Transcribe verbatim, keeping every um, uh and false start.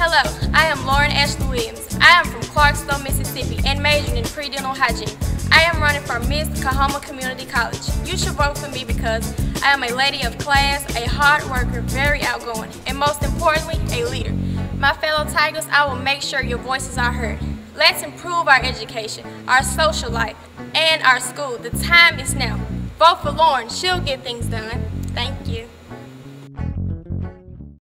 Hello, I am Lauren Ashley Williams. I am from Clarksville, Mississippi, and majoring in pre-dental hygiene. I am running for Miss Coahoma Community College. You should vote for me because I am a lady of class, a hard worker, very outgoing, and most importantly, a leader. My fellow Tigers, I will make sure your voices are heard. Let's improve our education, our social life, and our school. The time is now. Vote for Lauren. She'll get things done. Thank you.